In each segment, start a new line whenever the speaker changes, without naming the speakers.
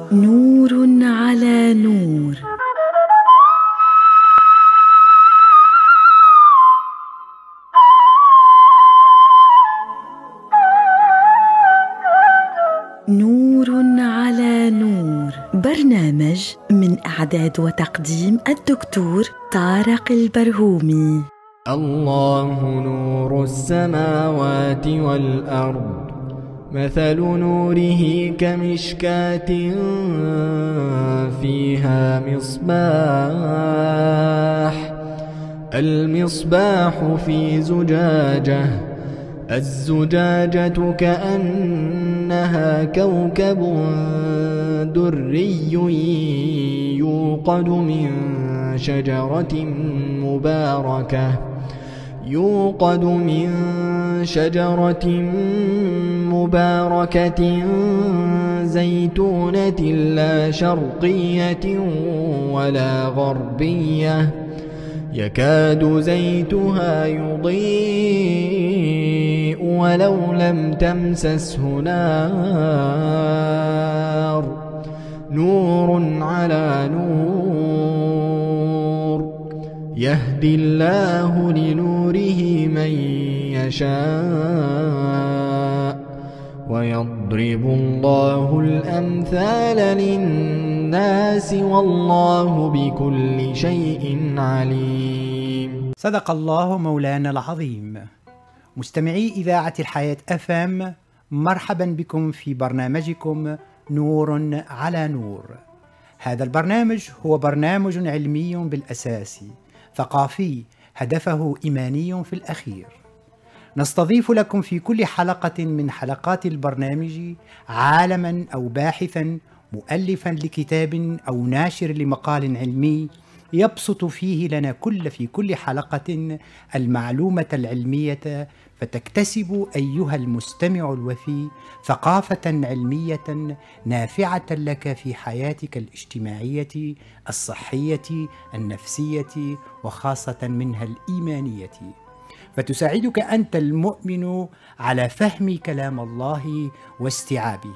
نور على نور. نور على نور، برنامج من إعداد وتقديم الدكتور طارق البرهومي.
الله نور السماوات والأرض، مثل نوره كمشكاة فيها مصباح، المصباح في زجاجة، الزجاجة كأنها كوكب دري يوقد من شجرة مباركة زيتونة لا شرقية ولا غربية، يكاد زيتها يضيء ولو لم تمسسه نار، نور على نور، يهدي الله لنوره من يشاء، ويضرب الله الأمثال للناس والله بكل شيء عليم.
صدق الله مولانا العظيم. مستمعي إذاعة الحياة FM، مرحبا بكم في برنامجكم نور على نور. هذا البرنامج هو برنامج علمي بالأساس، ثقافي هدفه إيماني في الأخير. نستضيف لكم في كل حلقة من حلقات البرنامج عالما أو باحثا مؤلفا لكتاب أو ناشر لمقال علمي يبسط فيه لنا في كل حلقة المعلومة العلمية، فتكتسب أيها المستمع الوفي ثقافة علمية نافعة لك في حياتك الاجتماعية الصحية النفسية وخاصة منها الإيمانية، فتساعدك أنت المؤمن على فهم كلام الله واستيعابه،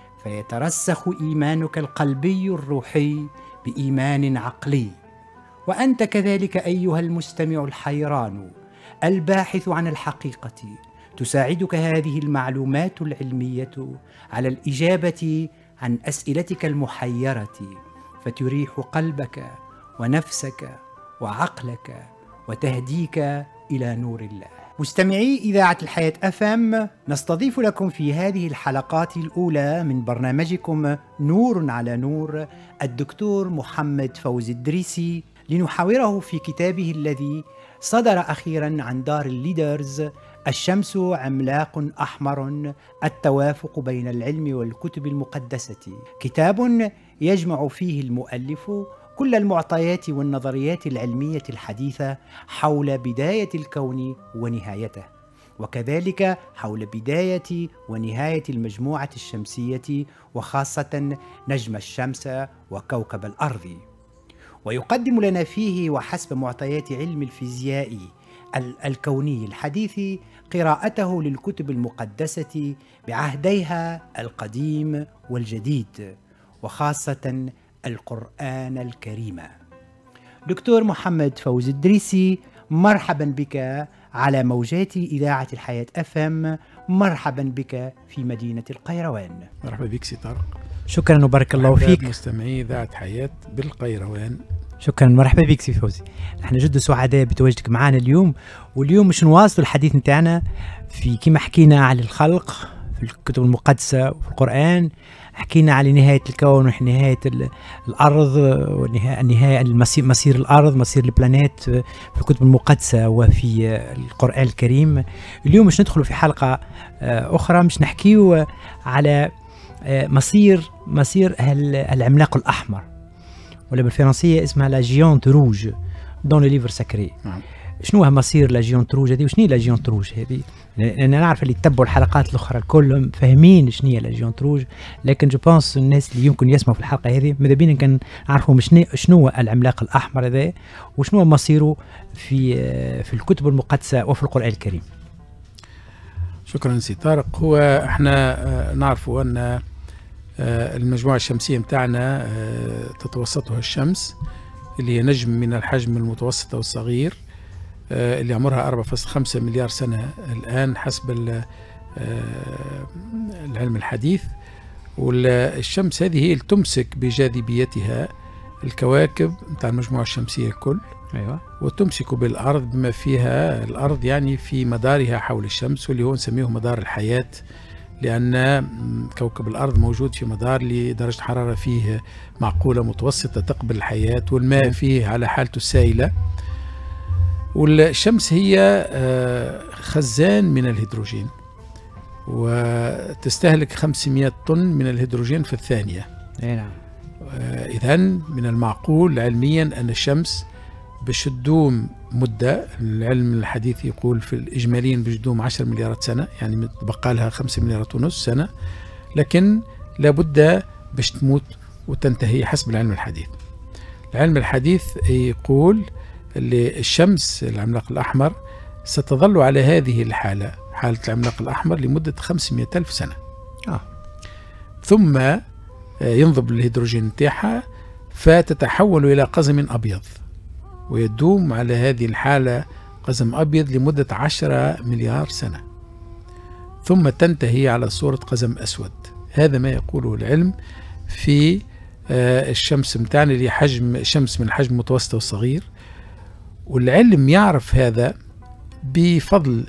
فيترسخ إيمانك القلبي الروحي بإيمان عقلي. وأنت كذلك أيها المستمع الحيران الباحث عن الحقيقة، تساعدك هذه المعلومات العلمية على الإجابة عن أسئلتك المحيرة، فتريح قلبك ونفسك وعقلك وتهديك إلى نور الله. مستمعي إذاعة الحياة FM، نستضيف لكم في هذه الحلقات الأولى من برنامجكم نور على نور الدكتور محمد فوزي الدريسي، لنحاوره في كتابه الذي صدر أخيرا عن دار الليدرز، الشمس عملاق أحمر، التوافق بين العلم والكتب المقدسة، كتاب يجمع فيه المؤلف كل المعطيات والنظريات العلمية الحديثة حول بداية الكون ونهايته، وكذلك حول بداية ونهاية المجموعة الشمسية وخاصة نجم الشمس وكوكب الأرض. ويقدم لنا فيه وحسب معطيات علم الفيزياء الكوني الحديث قراءته للكتب المقدسة بعهديها القديم والجديد، وخاصة القرآن الكريم. دكتور محمد فوزي الدريسي، مرحبا بك على موجات إذاعة الحياة FM، مرحبا بك في مدينة القيروان.
مرحبا بك سي طارق.
شكرا وبارك الله فيك.
مستمعي إذاعة حياة بالقيروان،
شكرا، مرحبا بك سي فوزي. نحن جد سعداء بتواجدك معنا اليوم، واليوم مش نواصل الحديث نتاعنا في كما حكينا على الخلق في الكتب المقدسة وفي القرآن، حكينا على نهاية الكون ونهاية الأرض ونهاية مسير الأرض، مسير البلانيت في الكتب المقدسة وفي القرآن الكريم. اليوم مش ندخل في حلقة أخرى، مش نحكيه على مصير العملاق الأحمر، ولا بالفرنسية اسمها لا جيونت روج دون لو ليفر ساكري. شنو هو مصير لا جيونت روج هذه، وشنو هي لا جيونت روج هذه؟ لأن أنا نعرف اللي يتبعوا الحلقات الأخرى كلهم فاهمين شنو هي لا جيونت روج، لكن جو بونس الناس اللي يمكن يسمعوا في الحلقة هذه ماذا بينا كان نعرفوا شنو هو العملاق الأحمر هذا، وشنو هو مصيره في الكتب المقدسة وفي القرآن الكريم.
شكرا سي طارق. هو احنا نعرفوا أن المجموعة الشمسية متاعنا تتوسطها الشمس، اللي هي نجم من الحجم المتوسط والصغير، اللي عمرها 4.5 مليار سنة الآن حسب العلم الحديث. والشمس هذه هي اللي تمسك بجاذبيتها الكواكب متاع المجموعة الشمسية الكل،
أيوة.
وتمسك بالأرض بما فيها الأرض، يعني في مدارها حول الشمس، واللي هو نسميه مدار الحياة، لأن كوكب الأرض موجود في مدار لدرجة حرارة فيه معقولة متوسطة تقبل الحياة، والماء فيه على حالته السائلة. والشمس هي خزان من الهيدروجين، وتستهلك 500 طن من الهيدروجين في الثانية.
نعم.
إذن من المعقول علميا أن الشمس باش تدوم مدة، العلم الحديث يقول في الإجماليا باش تدوم 10 مليارات سنة، يعني بقى لها 5 مليارات ونص سنة، لكن لابد باش تموت وتنتهي حسب العلم الحديث. العلم الحديث يقول اللي الشمس العملاق الأحمر ستظل على هذه الحالة، حالة العملاق الأحمر، لمدة 500 ألف سنة. ثم ينضب الهيدروجين نتاعها فتتحول إلى قزم أبيض، ويدوم على هذه الحالة قزم أبيض لمدة 10 مليار سنة، ثم تنتهي على صورة قزم أسود. هذا ما يقوله العلم في الشمس متاعنا، اللي حجم الشمس من الحجم المتوسط والصغير. والعلم يعرف هذا بفضل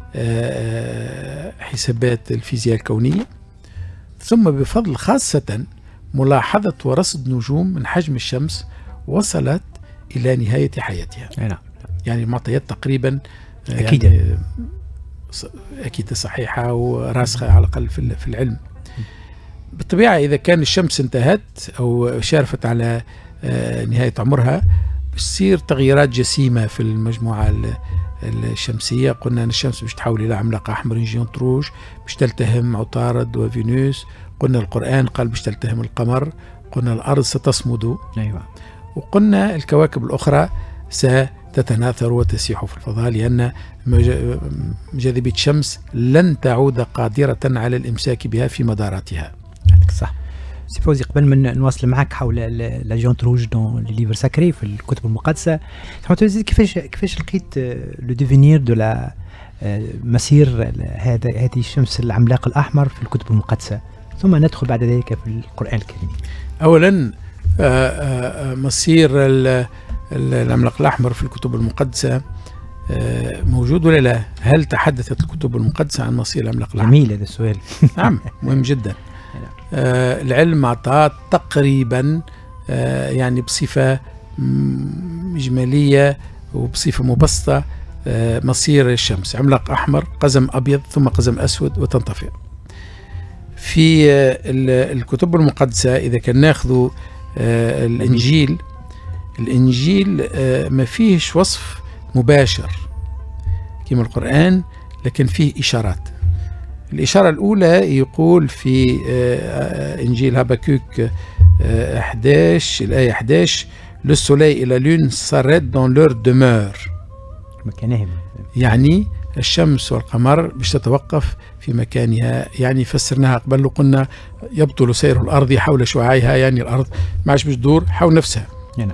حسابات الفيزياء الكونية، ثم بفضل خاصة ملاحظة ورصد نجوم من حجم الشمس وصلت إلى نهاية حياتها. يعني المعطيات تقريبا
أكيد
يعني أكيد صحيحة وراسخة على الأقل في العلم. بالطبيعة إذا كان الشمس انتهت أو شارفت على نهاية عمرها، بتصير تغييرات جسيمة في المجموعة الشمسية. قلنا أن الشمس باش تحول إلى عملاق أحمر جيونت روج، باش تلتهم عطارد وفينوس. قلنا القرآن قال باش تلتهم القمر. قلنا الأرض ستصمد.
أيوة.
وقلنا الكواكب الأخرى ستتناثر وتسيح في الفضاء، لأن جاذبية الشمس لن تعود قادرة على الإمساك بها في مداراتها.
صح. سي فوزي، قبل ما نواصل معك حول لا جونت روج دون لي ليفر ساكري في الكتب المقدسة، كيفاش لقيت لو ديفينير دو لا مسير هذه الشمس العملاق الأحمر في الكتب المقدسة، ثم ندخل بعد ذلك في القرآن الكريم.
أولا مصير العملاق الأحمر في الكتب المقدسة موجود ولا لا؟ هل تحدثت الكتب المقدسة عن مصير العملاق الأحمر؟
جميل هذا السؤال.
نعم، مهم جدا. العلم أعطاه تقريبا يعني بصفة إجمالية وبصفة مبسطة مصير الشمس عملاق أحمر، قزم أبيض، ثم قزم أسود، وتنطفئ. في الكتب المقدسة إذا كان ناخذ الإنجيل ما فيهش وصف مباشر كما القرآن، لكن فيه إشارات. الإشارة الأولى يقول في إنجيل هاباكوك 11 الآية 11: Le soleil et la lune s'arrêtent dans leur demeure.
مكانهم،
يعني الشمس والقمر باش تتوقف في مكانها. يعني فسرناها قبل وقلنا يبطل سير الأرض حول شعاعها، يعني الأرض ما عادش باش تدور حول نفسها.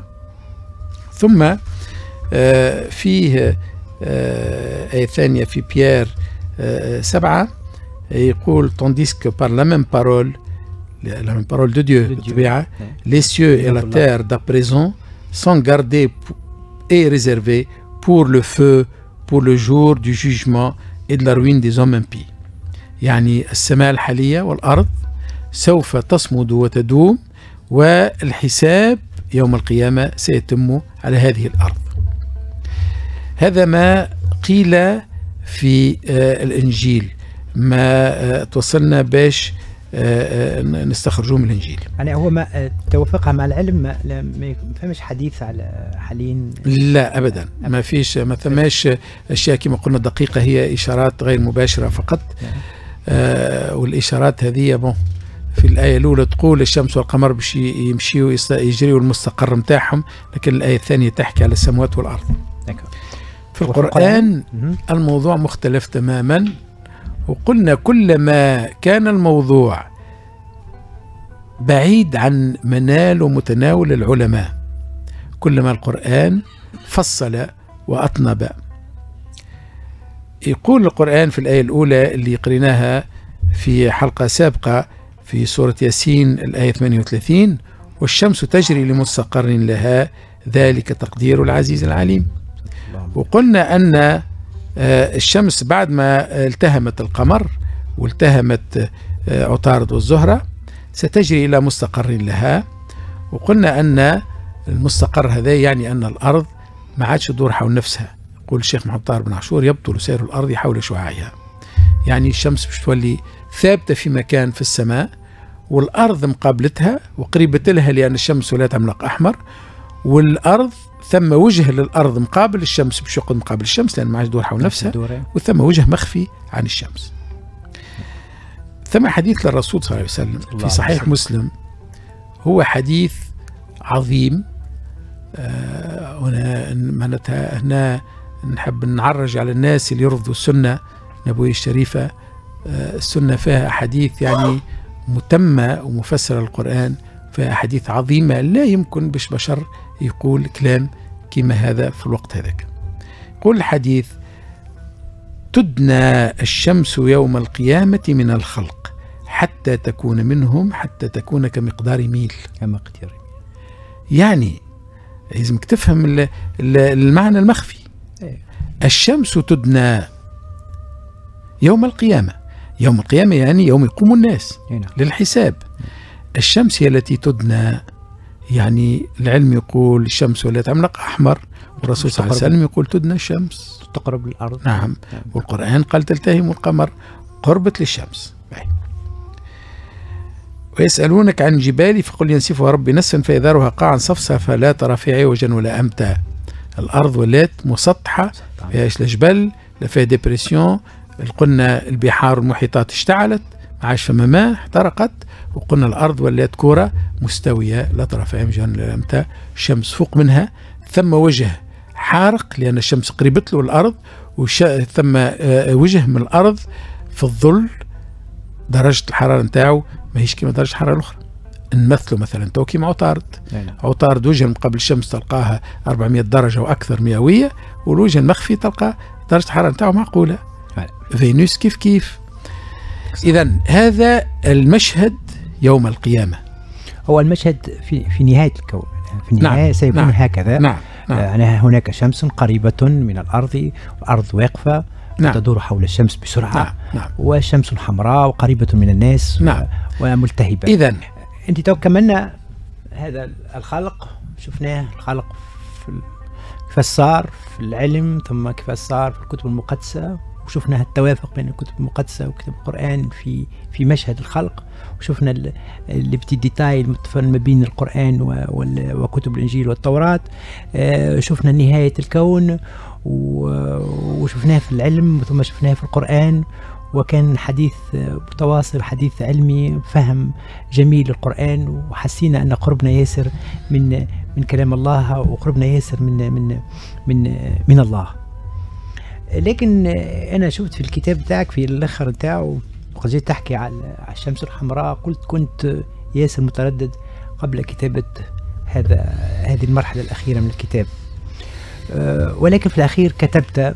ثم فيه آية ثانية في بيير 7 يقول tandis que par la même parole de Dieu, les cieux et la terre d'à présent sont gardés et réservés pour le feu, pour le jour du jugement et de la ruine des hommes impies. يعني السماء الحالية والأرض سوف تصمد وتدوم، والحساب يوم القيامة سيتم على هذه الأرض. هذا ما قيل في الإنجيل، ما توصلنا باش نستخرجوه من الإنجيل.
يعني هو ما توافقها مع العلم، ما فهمش حديث على حاليا؟
لا أبدا، ما فيش، ما ثماش أشياء كما قلنا دقيقة، هي إشارات غير مباشرة فقط. والإشارات هذه في الآية الأولى تقول الشمس والقمر باش يمشيوا يجريوا المستقر متاعهم، لكن الآية الثانية تحكي على السماوات والأرض. في القرآن الموضوع مختلف تماما. وقلنا كلما كان الموضوع بعيد عن منال ومتناول العلماء، كلما القرآن فصل وأطنب. يقول القرآن في الآية الأولى اللي قريناها في حلقة سابقة في سورة ياسين الآية 38: والشمس تجري لمستقر لها ذلك تقدير العزيز العليم. وقلنا أن الشمس بعد ما التهمت القمر والتهمت عطارد والزهرة ستجري إلى مستقر لها، وقلنا أن المستقر هذا يعني أن الأرض ما عادش تدور حول نفسها. يقول الشيخ محمد طاهر بن عاشور: يبطل سير الأرض حول شعاعها. يعني الشمس مش تولي ثابتة في مكان في السماء والأرض مقابلتها وقريبة لها، لأن الشمس ولات عملاق أحمر، والأرض ثم وجه للأرض مقابل الشمس باش يقعد مقابل الشمس لأن ما عادش تدور حول نفسها، وثم وجه مخفي عن الشمس. ثم حديث للرسول صلى الله عليه وسلم في صحيح مسلم، هو حديث عظيم. معناتها هنا نحب نعرج على الناس اللي يرفضوا السنة النبوية الشريفة. السنة فيها أحاديث يعني متمة ومفسرة للقرآن، فيها أحاديث عظيمة لا يمكن باش بشر يقول كلام كما هذا في الوقت هذاك. يقول الحديث: تدنى الشمس يوم القيامة من الخلق حتى تكون منهم حتى تكون كمقدار ميل. يعني لازمك تفهم المعنى المخفي. الشمس تدنى يوم القيامة، يوم القيامة يعني يوم يقوم الناس للحساب. الشمس هي التي تدنى، يعني العلم يقول الشمس ولات عملاق أحمر، والرسول صلى الله عليه وسلم يقول تدنى الشمس
تقرب للأرض.
نعم. والقرآن قال تلتهم القمر قربت للشمس. ويسألونك عن الجبال فقل ينسفها ربي نسفا فيذرها قاعا صفصفا فلا ترى فيها عوجا ولا أمتا. الأرض ولات مسطحة، فيهاش لا جبل لا فيها ديبريسيون. قلنا البحار والمحيطات اشتعلت، ما عادش فما ماء، احترقت. وقلنا الأرض ولات كرة مستوية لا ترى فيها عوجا ولا أمتا، الشمس فوق منها، ثم وجه حارق لأن الشمس قريبت له الأرض، ثم وجه من الأرض في الظل درجة الحرارة نتاعو ماهيش كيما درجة الحرارة الأخرى. نمثله مثلا تو كيما عطارد. عطارد وجه مقابل الشمس تلقاها 400 درجة وأكثر مئوية، والوجه المخفي تلقى درجة الحرارة نتاعو معقولة. فينوس كيف كيف. إذا هذا المشهد يوم القيامة،
هو المشهد في نهاية الكون. في النهاية نعم. سيكون نعم. هكذا نعم. نعم. هناك شمس قريبة من الأرض والأرض واقفة نعم. تدور حول الشمس بسرعة نعم. نعم. والشمس حمراء وقريبة من الناس نعم. وملتهبة.
إذن
أنت تو كملنا هذا الخلق، شفناه الخلق كيف صار في العلم، ثم كيف صار في الكتب المقدسة، وشفنا التوافق بين الكتب المقدسة وكتب القرآن في مشهد الخلق، وشفنا اللي ديتاي المتفن ما بين القرآن وكتب الإنجيل والتوراة. شفنا نهاية الكون وشفناه في العلم ثم شفناه في القرآن، وكان حديث متواصل، حديث علمي، فهم جميل للقرآن، وحسينا أن قربنا ياسر من كلام الله، وقربنا ياسر من الله. لكن أنا شفت في الكتاب تاعك في الآخر تاعه وقد جيت تحكي على الشمس الحمراء، كنت ياسر متردد قبل كتابة هذه المرحلة الأخيرة من الكتاب، ولكن في الأخير كتبت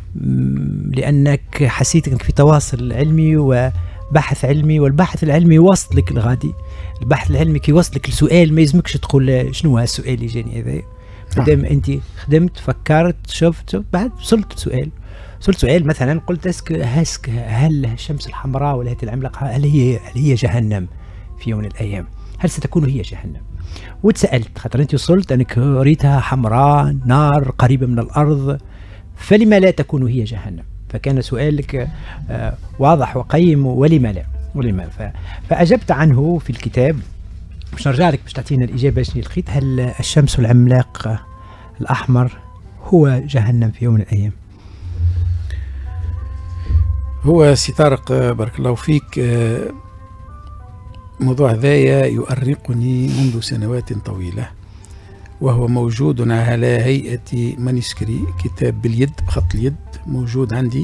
لأنك حسيت أنك في تواصل علمي وبحث علمي، والبحث العلمي يوصلك لغادي. البحث العلمي كي يوصلك لسؤال ما يلزمكش تقول شنو هو السؤال اللي جاني هذا، قدام أنت خدمت فكرت شفت بعد وصلت سؤال مثلا قلت هل الشمس الحمراء ولا هذه العملاقة هل هي جهنم في يوم من الأيام؟ هل ستكون هي جهنم؟ وتسألت خاطر أنت وصلت أنك ريتها حمراء نار قريبة من الأرض، فلما لا تكون هي جهنم؟ فكان سؤالك واضح وقيم، ولما لا؟ فأجبت عنه في الكتاب. باش نرجع لك باش تعطينا الإجابة شنو لقيت. هل الشمس العملاق الأحمر هو جهنم في يوم من الأيام؟
هو سي طارق بارك الله فيك، موضوع هذايا يؤرقني منذ سنوات طويلة، وهو موجود على هيئة مانسكري، كتاب باليد بخط اليد موجود عندي،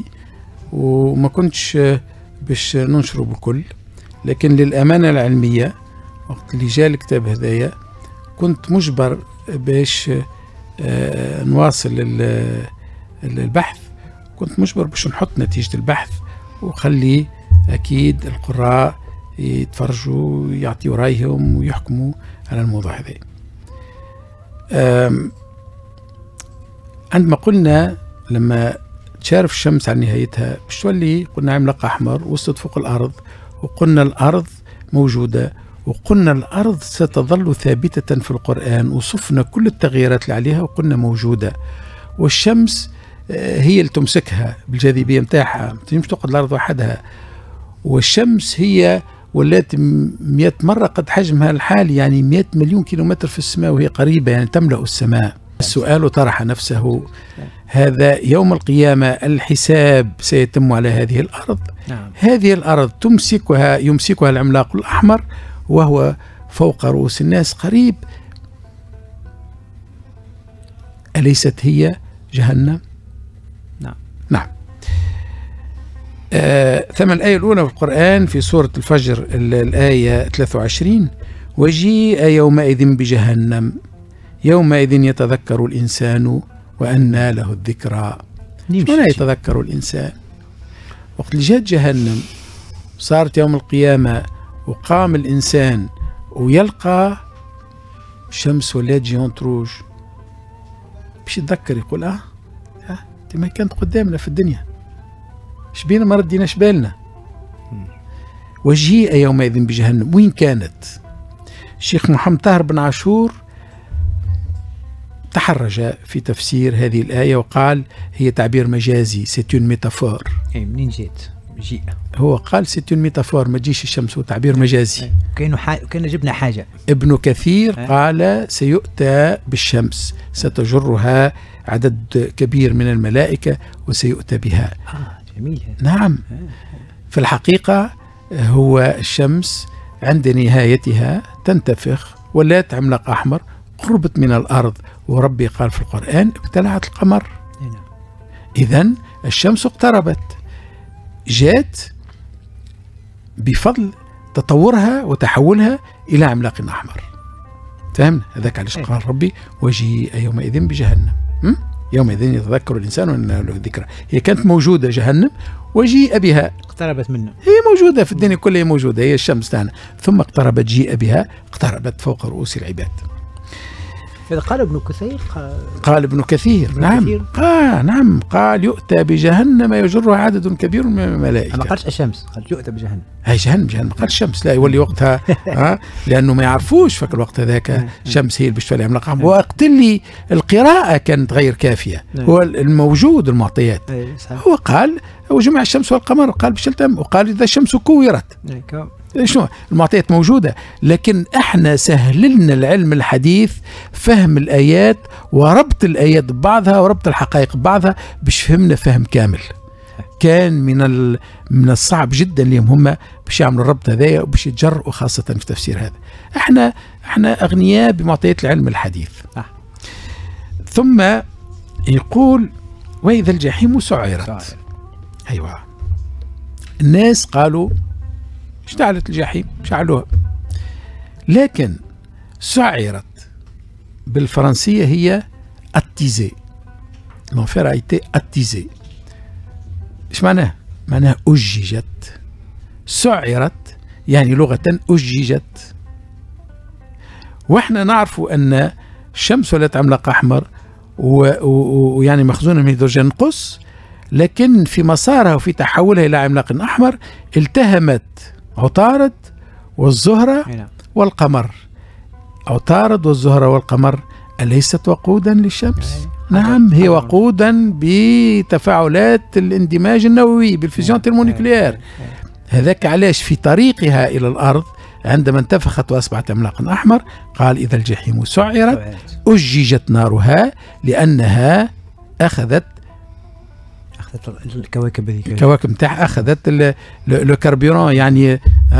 وما كنتش باش ننشره بالكل، لكن للأمانة العلمية وقت اللي جاء الكتاب هذايا كنت مجبر باش نواصل البحث، كنت مجبر باش نحط نتيجة البحث وخلي أكيد القراء يتفرجوا ويعطيوا رأيهم ويحكموا على الموضوع هذا. عندما قلنا لما تشارف الشمس عن نهايتها باش تولي، قلنا عملاق أحمر وصلت فوق الأرض، وقلنا الأرض موجودة، وقلنا الأرض ستظل ثابتة في القرآن، وصفنا كل التغييرات اللي عليها وقلنا موجودة، والشمس هي اللي تمسكها بالجاذبية متاعها، ما تنجمش تقعد الأرض وحدها، والشمس هي ولات 100 مرة قد حجمها الحالي، يعني 100 مليون كيلومتر في السماء وهي قريبة، يعني تملأ السماء. السؤال طرح نفسه، هذا يوم القيامة الحساب سيتم على هذه الأرض. هذه الأرض يمسكها العملاق الأحمر وهو فوق رؤوس الناس قريب. أليست هي جهنم؟ نعم. ثم الآية الأولى في القرآن في سورة الفجر الآية 23: وجيء يومئذ بجهنم يومئذ يتذكر الإنسان وأنى له الذكرى. ولا يتذكر الإنسان؟ وقت اللي جات جهنم صارت يوم القيامة وقام الإنسان ويلقى الشمس ولات جيونت روج، باش يتذكر يقول انت ما كانت قدامنا في الدنيا، شبينا ما رديناش بالنا. وجيء يومئذ بجهنم، وين كانت؟ الشيخ محمد طاهر بن عاشور تحرج في تفسير هذه الآية وقال هي تعبير مجازي، سيت اون ميتافور.
اي منين جيت؟ جيء هو
قال سيت اون ميتافور، ما تجيش الشمس، هو تعبير مجازي.
كأنه جبنا حاجة.
ابن كثير قال سيؤتى بالشمس ستجرها عدد كبير من الملائكة وسيؤتى بها.
جميل.
نعم. في الحقيقة هو الشمس عند نهايتها تنتفخ ولات عملاق أحمر، قربت من الأرض، وربي قال في القرآن ابتلعت القمر. إذن الشمس اقتربت، جات بفضل تطورها وتحولها إلى عملاق أحمر. فهمنا؟ هذاك علاش قال ربي وجيء يومئذ بجهنم يومئذ يتذكر الإنسان وأنى له الذكرى. هي كانت موجودة جهنم وجيء بها،
اقتربت منه،
هي موجودة في الدنيا كلها، موجودة، هي الشمس تاعنا، ثم اقتربت، جيء بها، اقتربت فوق رؤوس العباد.
إذا قال ابن كثير
قال ابن كثير نعم. نعم، قال يؤتى بجهنم يجرها عدد كبير من الملائكة.
ما قالش الشمس، قال يؤتى بجهنم.
هي جهنم، ما قال الشمس، لا يولي وقتها لأنه ما يعرفوش فك الوقت هذاك الشمس هي اللي باش تولي عملاق أحمر. وقت اللي القراءة كانت غير كافية، هو الموجود المعطيات. هو قال وجمع الشمس والقمر، قال باش تلتم، وقال إذا الشمس كورت. شنو المعطيات موجودة، لكن احنا سهللنا العلم الحديث فهم الآيات وربط الآيات ببعضها وربط الحقائق ببعضها باش فهمنا فهم كامل. كان من الصعب جدا لهم هم باش يعملوا الربط هذايا وباش يتجرؤوا خاصة في تفسير هذا. احنا أغنياء بمعطيات العلم الحديث. ثم يقول وإذا الجحيم سعرت. أيوة، الناس قالوا اشتعلت الجحيم، شعلوها، لكن سعرت بالفرنسية هي اتيزي. l'enfer a été attisé. ايش معناه؟ معناها أججت. سعرت يعني لغة أججت. واحنا نعرف أن الشمس ولات عملاق أحمر ويعني مخزونة من هيدروجين نقص، لكن في مسارها وفي تحولها إلى عملاق أحمر التهمت عطارد والزهرة والقمر. عطارد والزهرة والقمر أليست وقودا للشمس؟ نعم، هي وقودا بتفاعلات الاندماج النووي بالفيزيون ترمونيكليير. هذاك علاش في طريقها إلى الأرض عندما انتفخت وأصبحت عملاقا أحمر قال إذا الجحيم سعرت أججت نارها لأنها أخذت الكواكب نتاعها، أخذت لو كاربيرون، يعني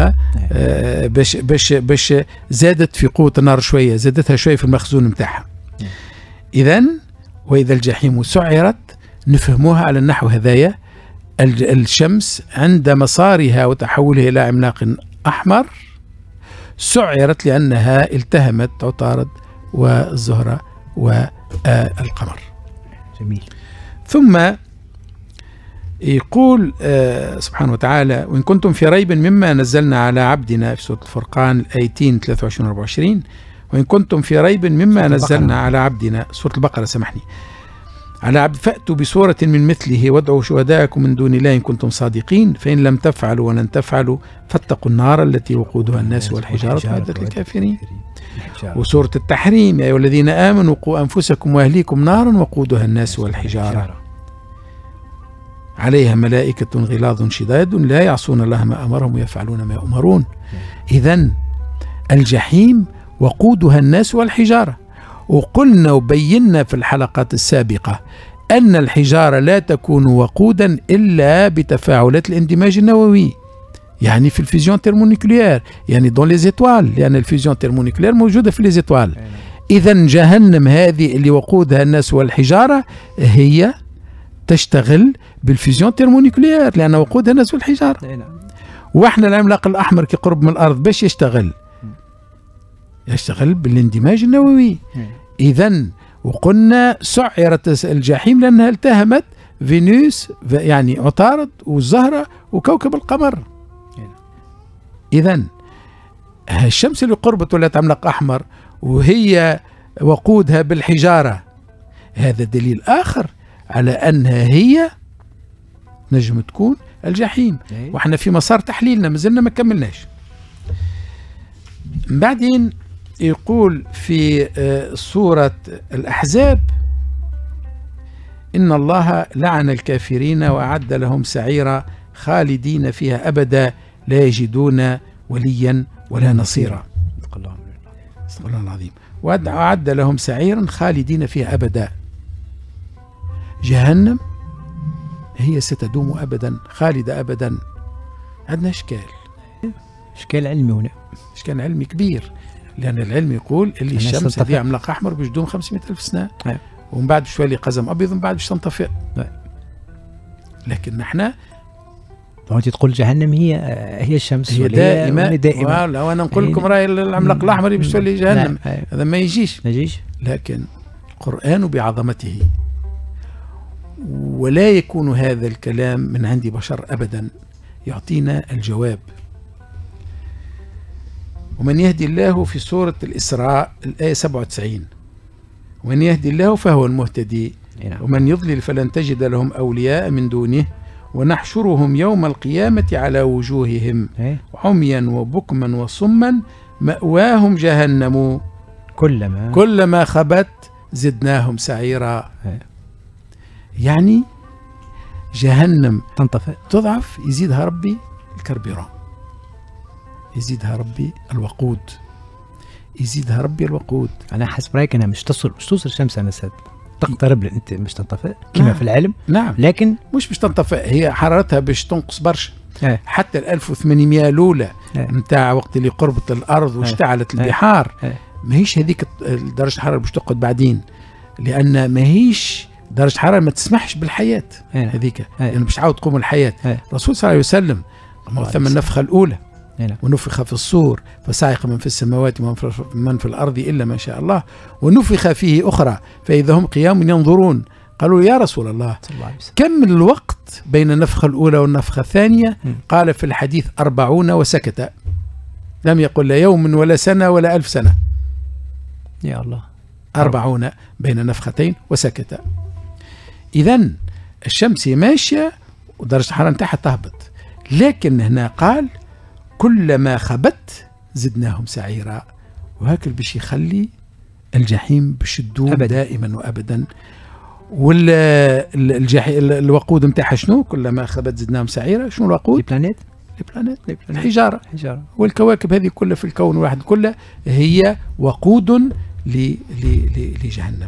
باش زادت في قوة النار شوية، زادتها شوية في المخزون نتاعها. إذن وإذا الجحيم سعرت نفهموها على النحو هذايا: الشمس عند مسارها وتحولها إلى عملاق أحمر سعرت لأنها التهمت عطارد والزهرة والقمر.
جميل.
ثم يقول سبحانه وتعالى: وإن كنتم في ريب مما نزلنا على عبدنا، في سورة الفرقان الآيتين 23 و 24. وإن كنتم في ريب مما نزلنا على عبدنا، سورة البقرة سامحني، على عبد فأتوا بسورة من مثله وادعوا شهداءكم من دون الله إن كنتم صادقين فإن لم تفعلوا ولن تفعلوا فاتقوا النار التي وقودها الناس والحجارة أعدت للكافرين. وسورة التحريم: يا أيها الذين آمنوا قوا أنفسكم وأهليكم نارا وقودها الناس والحجارة عليها ملائكة غلاظ شداد لا يعصون الله ما أمرهم ويفعلون ما يؤمرون. إذن الجحيم وقودها الناس والحجارة. وقلنا وبينا في الحلقات السابقة أن الحجارة لا تكون وقودا إلا بتفاعلات الاندماج النووي، يعني في الفيزيون ترمونيكليير، يعني دون لي زيتوال، لأن الفيزيون ترمونيكليير موجودة في لي زيتوال. إذن جهنم هذه اللي وقودها الناس والحجارة هي تشتغل بالفيزيون ترمونيكليير لأن وقودها الناس والحجارة. وإحنا العملاق الأحمر كي قرب من الأرض باش يشتغل بالاندماج النووي. إذن وقلنا سعرت الجحيم لأنها التهمت فينوس، يعني عطارد والزهرة وكوكب القمر. إذن الشمس اللي قربت ولات عملاق أحمر وهي وقودها بالحجارة، هذا دليل آخر على أنها هي نجم تكون الجحيم. وإحنا في مسار تحليلنا مازلنا ما كملناش. بعدين يقول في سورة الأحزاب: إن الله لعن الكافرين وأعد لهم سعيرا خالدين فيها أبدا لا يجدون وليا ولا نصيرا. صدق الله العظيم. وأعد لهم سعيرا خالدين فيها أبدا. جهنم هي ستدوم أبدا خالدة أبدا. عندنا إشكال
علمي هنا،
إشكال علمي كبير، لأن العلم يقول اللي الشمس هذه عملاق أحمر باش تدوم 500,000 سنة، ومن بعد شوية اللي قزم أبيض ومن بعد باش تنطفئ. لكن نحن
وانت تقول جهنم هي الشمس،
هي دائمة. وأنا نقول لكم راي العملاق الأحمر باش تولي جهنم، هذا ما يجيش. لكن القرآن بعظمته، ولا يكون هذا الكلام من عند بشر أبدا، يعطينا الجواب. ومن يهدي الله في سورة الإسراء الآية 97: ومن يهدي الله فهو المهتدي ومن يضلل فلن تجد لهم أولياء من دونه ونحشرهم يوم القيامة على وجوههم عميا وبكما وصما مأواهم جهنم كلما خبت زدناهم سعيرا. يعني جهنم
تنطفئ
تضعف، يزيدها ربي الكربيران، يزيدها ربي الوقود، يزيدها ربي الوقود.
أنا حسب رأيك أنها مش توصل الشمس أنا تقترب أنت مش تنطفئ كما في العلم.
نعم.
لكن
مش تنطفئ، هي حرارتها باش تنقص برشا. حتى ال 1800 الأولى متاع وقت اللي قربت الأرض واشتعلت البحار، ماهيش هذيك درجة الحرارة باش تقعد بعدين، لأن ماهيش درجة حرارة ما تسمحش بالحياة هذيك، لأن باش تعاود تقوم الحياة. الرسول صلى الله عليه وسلم ثم النفخة الأولى ونفخ في الصور فصعق من في السماوات ومن في الأرض إلا ما شاء الله، ونفخ فيه أخرى فإذا هم قيام ينظرون. قالوا يا رسول الله كم الوقت بين النفخة الأولى والنفخة الثانية؟ قال في الحديث 40 وسكت، لم يقل لا يوم ولا سنة ولا 1000 سنة.
يا الله،
40 بين نفختين وسكت. إذن الشمس ماشية ودرجة الحرارة نتاعها تهبط، لكن هنا قال كلما خبت زدناهم سعيرا، وهكذا باش يخلي الجحيم باش تدوم دائما وابدا. الوقود نتاعها شنو؟ كلما خبت زدناهم سعيرا. شنو الوقود؟
البلانيت
الحجارة والكواكب هذه كلها في الكون الواحد كله هي وقود لجهنم.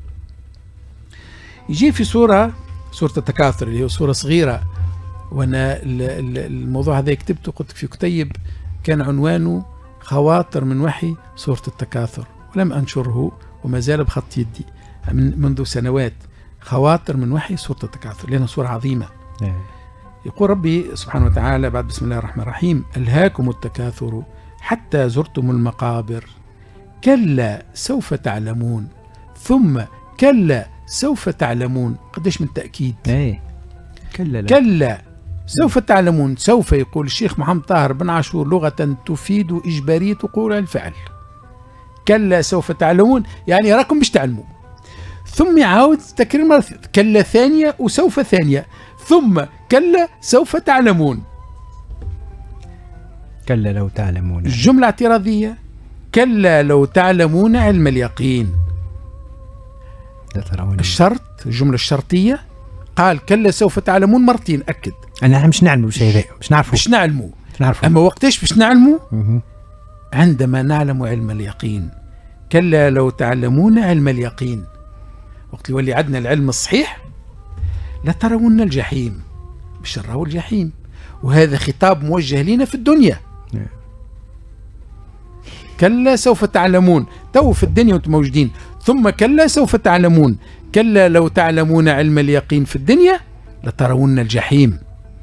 يجي في سورة التكاثر اللي هي سورة صغيرة، وانا الموضوع هذا كتبته قلت في كتيب كان عنوانه خواطر من وحي سورة التكاثر، ولم أنشره وما زال بخط يدي منذ سنوات. خواطر من وحي سورة التكاثر لأنها سورة عظيمة. يقول ربي سبحانه وتعالى بعد بسم الله الرحمن الرحيم: ألهاكم التكاثر حتى زرتم المقابر، كلا سوف تعلمون، ثم كلا سوف تعلمون. قديش من تأكيد. كلا سوف تعلمون. سوف يقول الشيخ محمد طاهر بن عاشور لغة تفيد إجبارية وقوع الفعل. كلا سوف تعلمون يعني راكم باش تعلموا. ثم يعاود تكرير مرة كلا ثانية وسوف ثانية، ثم كلا سوف تعلمون.
كلا لو تعلمون.
الجملة اعتراضية. كلا لو تعلمون علم اليقين. الشرط، الجملة الشرطية قال كلا سوف تعلمون مرتين. أكد
أنا مش نعلموا شيء ذا، مش نعرفوا.
مش نعلموا. أما وقتاش باش نعلموا؟ عندما نعلم علم اليقين. كلا لو تعلمون علم اليقين، وقت يولي عندنا العلم الصحيح لترون الجحيم. باش نراو الجحيم، وهذا خطاب موجه لنا في الدنيا. كلا سوف تعلمون، تو في الدنيا وانتم موجودين. ثم كلا سوف تعلمون. كلا لو تعلمون علم اليقين في الدنيا لترون الجحيم.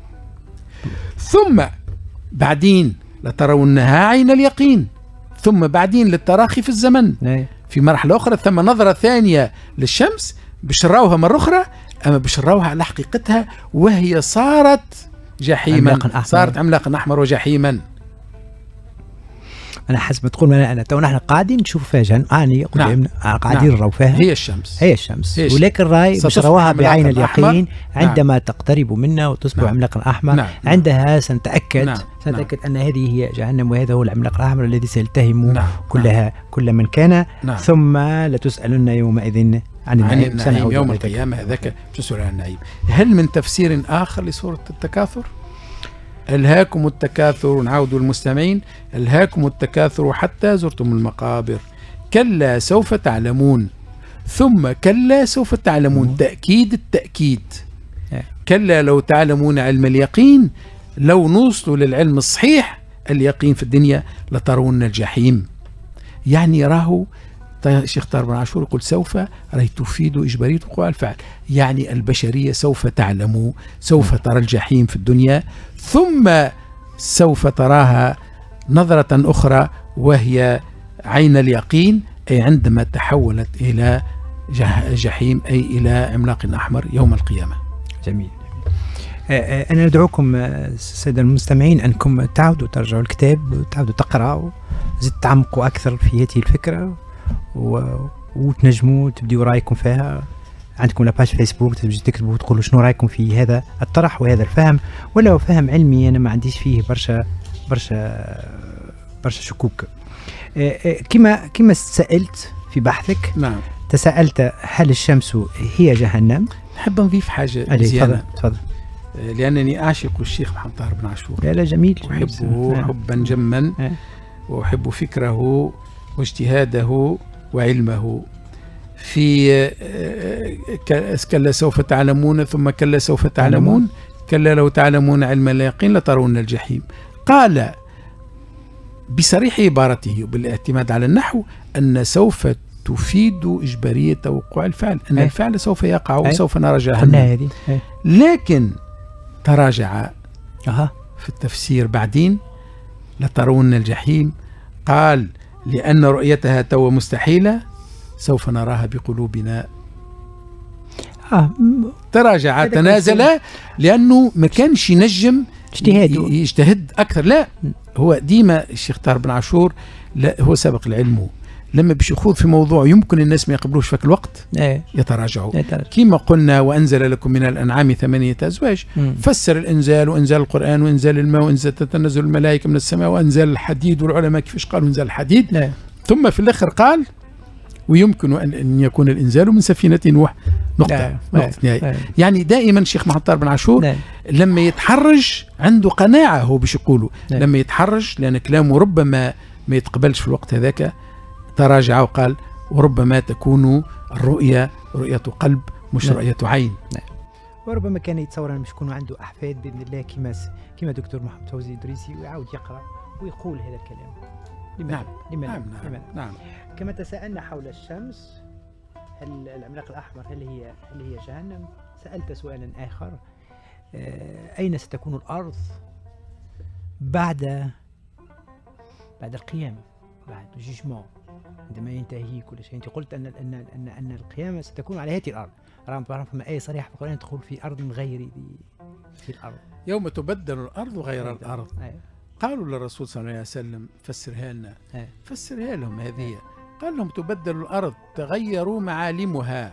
ثم بعدين لترونها عين اليقين. ثم بعدين للتراخي في الزمن. في مرحلة أخرى ثم نظرة ثانية للشمس باش نراوها مرة أخرى، أما باش نراوها على حقيقتها وهي صارت جحيما، صارت عملاقا أحمر وجحيما.
أنا حسب ما تقول أنا تو نحن قاعدين نشوف فيها جهنم قدامنا. قاعدين نراو فيها.
هي الشمس.
ولكن راي باش نراوها بعين اليقين عندما تقترب منا وتصبح عملاقا أحمر. عندها سنتأكد أن هذه هي جهنم، وهذا هو العملاق الأحمر الذي سيلتهم كل من كان. ثم لتسألن يومئذ عن النعيم
يوم القيامة. هذاك تسأل عن النعيم. هل من تفسير آخر لسورة التكاثر؟ ألهاكم التكاثر، ونعود المستمعين، ألهاكم التكاثر حتى زرتم المقابر، كلا سوف تعلمون، ثم كلا سوف تعلمون. تأكيد التأكيد. كلا لو تعلمون علم اليقين، لو نوصلوا للعلم الصحيح اليقين في الدنيا لترون الجحيم. يعني راهو الشيخ طاهر بن عاشور يقول سوف راهي تفيد إجبارية وقوع الفعل، يعني البشرية سوف تعلم، سوف ترى الجحيم في الدنيا، ثم سوف تراها نظرة أخرى وهي عين اليقين، أي عندما تحولت إلى جحيم، أي إلى عملاق أحمر يوم القيامة.
جميل. أنا أدعوكم السادة المستمعين أنكم تعودوا ترجعوا الكتاب وتعودوا تقرأوا وزيد تعمقوا أكثر في هذه الفكرة وتنجموا تبديوا رأيكم فيها. عندكم لاباج فيسبوك تجي تكتبوا وتقولوا شنو رأيكم في هذا الطرح وهذا الفهم، ولا هو فهم علمي أنا ما عنديش فيه برشا شكوك. كما سألت في بحثك.
نعم.
تساءلت هل الشمس هي جهنم؟
نحب نضيف حاجة زيادة.
تفضل.
لأنني أعشق الشيخ محمد طاهر بن عاشور.
لا جميل.
أحبه حبا جما، وأحب فكره واجتهاده وعلمه. في كلا سوف تعلمون، ثم كلا سوف تعلمون، كلا لو تعلمون علم اليقين لترون الجحيم. قال بصريح عبارته وبالاعتماد على النحو أن سوف تفيد إجبارية وقوع الفعل، أن الفعل سوف يقع وسوف نرى جهنم. لكن تراجع في التفسير بعدين لترون الجحيم، قال لأن رؤيتها تو مستحيلة سوف نراها بقلوبنا. تراجع تنازل لأنه ما كانش ينجم يجتهد أكثر. لا، هو ديما الشيخ طاهر بن عاشور لا هو سابق العلم، لما باش يخوض في موضوع يمكن الناس ما يقبلوش في الوقت يتراجعوا. كما قلنا وأنزل لكم من الأنعام 8 أزواج، فسر الإنزال وإنزال القرآن وإنزال الماء وإنزال تتنزل الملائكة من السماء وإنزال الحديد، والعلماء كيفاش قالوا إنزال الحديد. ثم في الآخر قال ويمكن أن يكون الإنزال من سفينة نوح. نقطة نهاية. يعني دائما الشيخ محمد طاهر بن عاشور لما يتحرج عنده قناعة، هو باش يقولوا لما يتحرج لأن كلامه ربما ما يتقبلش في الوقت هذاك، تراجع وقال وربما تكون الرؤية رؤية قلب مش رؤية عين.
وربما كان يتصور أن مش يكون عنده أحفاد بإذن الله كما دكتور محمد فوزي إدريسي، ويعاود يقرأ ويقول هذا الكلام.
نعم.
كما تساءلنا حول الشمس، هل العملاق الأحمر هل هي جهنم؟ سألت سؤالا آخر، أين ستكون الأرض بعد بعد القيامة، بعد الجيجمون عندما ينتهي كل شيء. أنت قلت أن القيامة ستكون على هذه الأرض. فما آية صريحة في القرآن تقول في أرض غير في الأرض،
يوم تبدل الأرض غير الأرض. قالوا للرسول صلى الله عليه وسلم فسرها لنا، فسرها لهم هذه. قال لهم تبدل الأرض، تغيروا معالمها.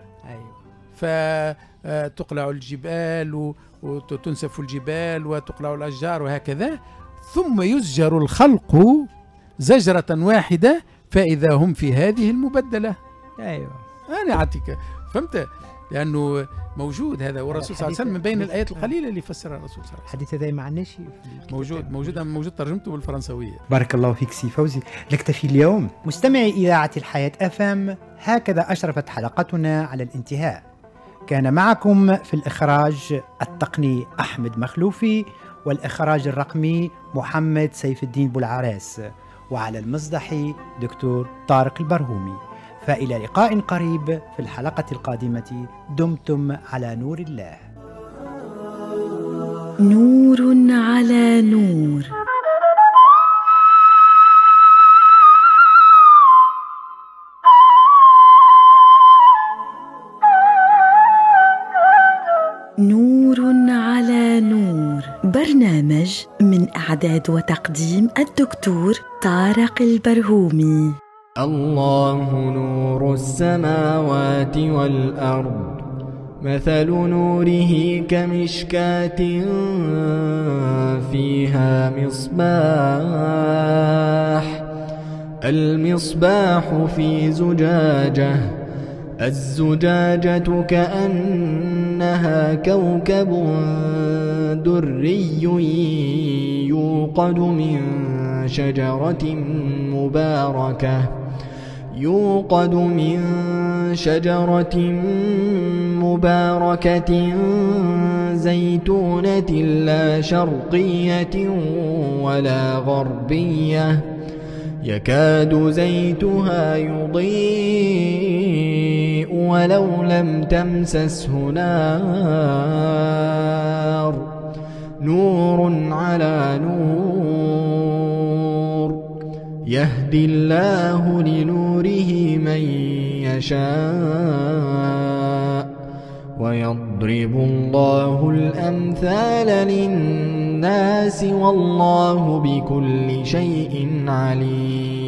فتقلع الجبال وتنسف الجبال وتقلع الأشجار وهكذا، ثم يزجر الخلق زجرة واحدة فإذا هم في هذه المبدلة. أنا أعطيك، فهمت؟ لأنه موجود هذا، والرسول صلى الله عليه وسلم من بين الآيات القليلة اللي فسرها الرسول صلى الله عليه وسلم.
الحديث هذا معناش
موجود ترجمته بالفرنسوية.
بارك الله فيك سي فوزي. نكتفي اليوم. مستمعي إذاعة الحياة FM، هكذا أشرفت حلقتنا على الانتهاء. كان معكم في الإخراج التقني أحمد مخلوفي، والإخراج الرقمي محمد سيف الدين بولعراس، وعلى المصدح دكتور طارق البرهومي. فإلى لقاء قريب في الحلقة القادمة. دمتم على نور الله.
نور على نور. نور على نور، برنامج من إعداد وتقديم الدكتور طارق البرهومي.
الله نور السماوات والأرض، مثل نوره كمشكاة فيها مصباح، المصباح في زجاجة، الزجاجة كأنها كوكب دري يوقد من شجرة مباركة زيتونة لا شرقية ولا غربية، يكاد زيتها يضيء ولو لم تمسسه نار، نور على نور، يهدي الله لنوره من يشاء، ويضرب الله الأمثال للناس والله بكل شيء عليم.